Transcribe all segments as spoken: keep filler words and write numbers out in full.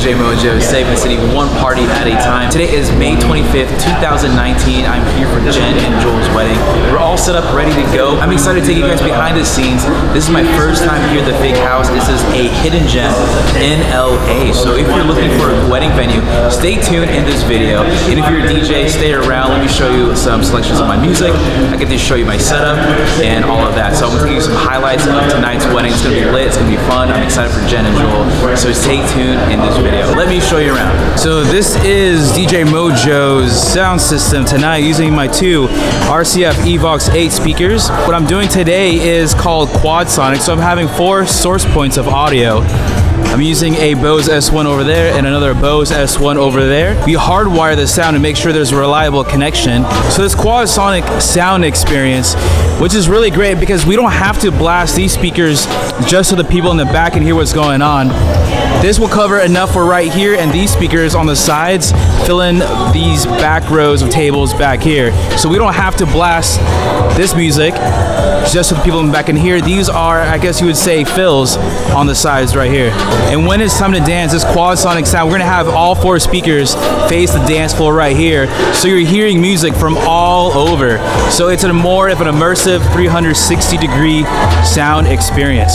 J MOJOE, Segment City, one party at a time. Today is May twenty-fifth, two thousand nineteen. I'm here for Jenn and Joel's wedding. We're all set up, ready to go. I'm excited to take you guys behind the scenes. This is my first time here at the Big House. This is a hidden gem in L A. So if you're looking for a wedding venue, stay tuned in this video. And if you're a D J, stay around. Let me show you some selections of my music. I get to show you my setup and all of that. So I'm gonna give you some highlights of tonight's wedding. It's gonna be lit, it's gonna be fun. I'm excited for Jenn and Joel. So stay tuned in this video. Let me show you around. So this is D J MOJOE's sound system tonight using my two R C F Evox eight speakers. What I'm doing today is called quad sonic. So I'm having four source points of audio. I'm using a Bose S one over there and another Bose S one over there. We hardwire the sound to make sure there's a reliable connection. So this quad sonic sound experience, which is really great because we don't have to blast these speakers just so the people in the back can hear what's going on. This will cover enough for right here, and these speakers on the sides fill in these back rows of tables back here. So we don't have to blast this music just so the people in the back can hear. These are, I guess you would say, fills on the sides right here. And when it's time to dance, this quad sonic sound, we're gonna have all four speakers face the dance floor right here. So you're hearing music from all over. So it's a more of an immersive three hundred sixty degree sound experience.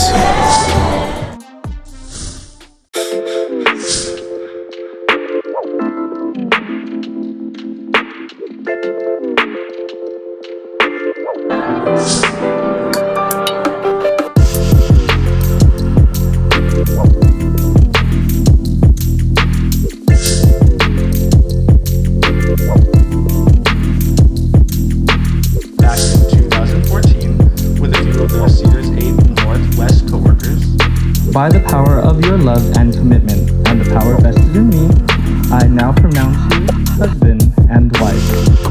By the power of your love and commitment, and the power vested in me, I now pronounce you husband and wife.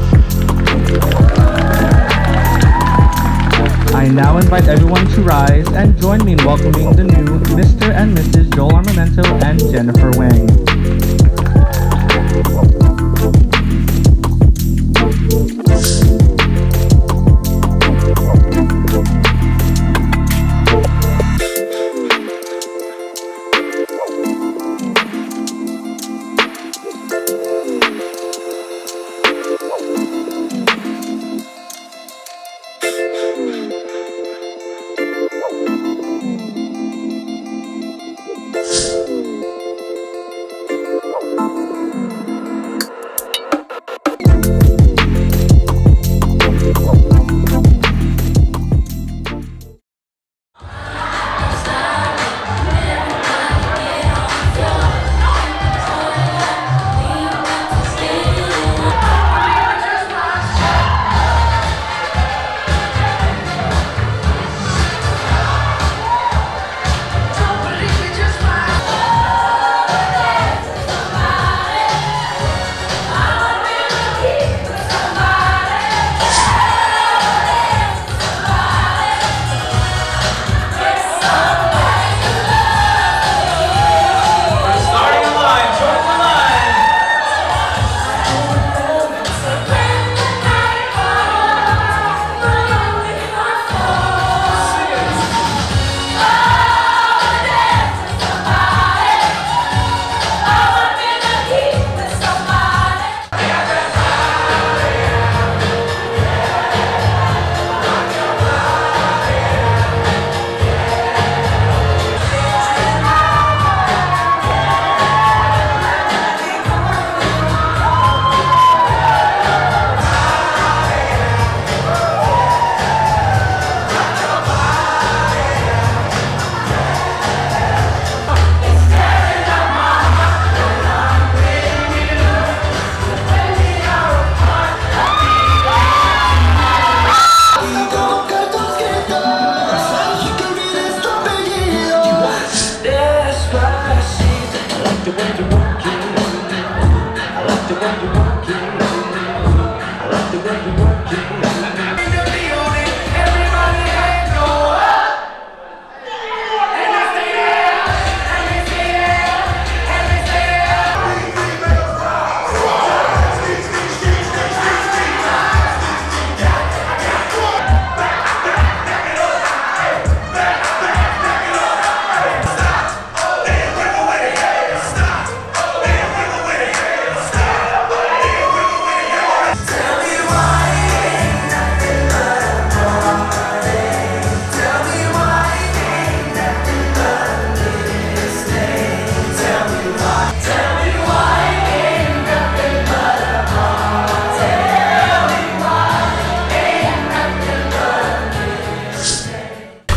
I now invite everyone to rise and join me in welcoming the new Mister and Missus Joel Armamento and Jennifer Wang.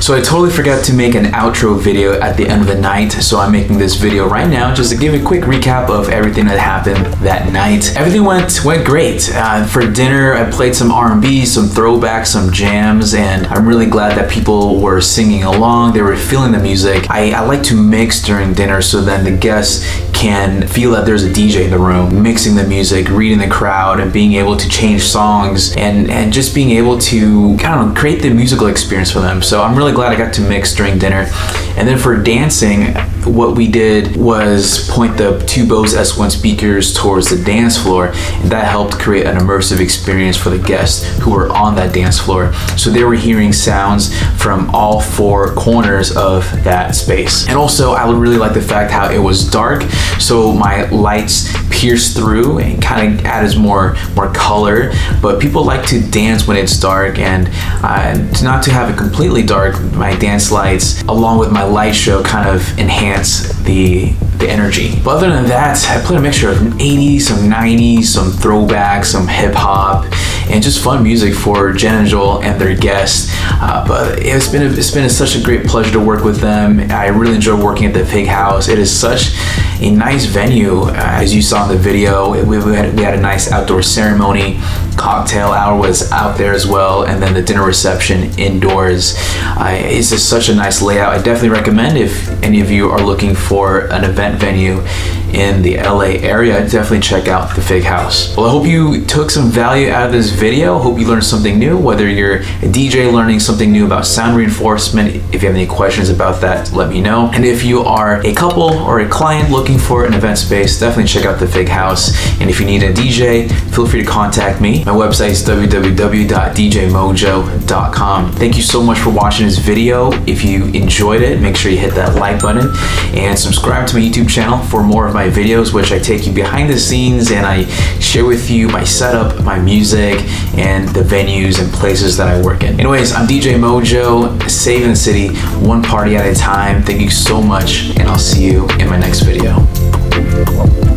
So I totally forgot to make an outro video at the end of the night, so I'm making this video right now just to give a quick recap of everything that happened that night. Everything went went great. Uh, for dinner, I played some R and B, some throwbacks, some jams, and I'm really glad that people were singing along. They were feeling the music. I, I like to mix during dinner so then the guests can feel that there's a D J in the room, mixing the music, reading the crowd, and being able to change songs, and, and just being able to kind of create the musical experience for them. So I'm really glad I got to mix during dinner. And then for dancing, what we did was point the two Bose S one speakers towards the dance floor, and that helped create an immersive experience for the guests who were on that dance floor. So they were hearing sounds from all four corners of that space. And also, I really like the fact how it was dark, so my lights pierced through and kind of added more more color. But people like to dance when it's dark, and uh, not to have it completely dark, my dance lights along with my light show kind of enhance the the energy. But other than that, I played a mixture of eighties, some nineties, some throwbacks, some hip hop, and just fun music for Jenn and Joel and their guests. Uh, but it's been a, it's been a, such a great pleasure to work with them. I really enjoy working at the Fig House. It is such a nice venue, uh, as you saw in the video. We, we, had, we had a nice outdoor ceremony. Cocktail hour was out there as well, and then the dinner reception indoors. Uh, it's just such a nice layout. I definitely recommend, if any of you are looking for an event venue in the L A area, definitely check out the Fig House. Well, I hope you took some value out of this video. Hope you learned something new, whether you're a D J learning something new about sound reinforcement. If you have any questions about that, let me know. And if you are a couple or a client looking for an event space, definitely check out the Fig House. And if you need a D J, feel free to contact me. My website is w w w dot d j mojo dot com. Thank you so much for watching this video. If you enjoyed it, make sure you hit that like button and subscribe to my YouTube channel for more of my videos, which I take you behind the scenes and I share with you my setup, my music, and the venues and places that I work in. Anyways, I'm D J Mojo, saving the city one party at a time. Thank you so much, and I'll see you in my next video.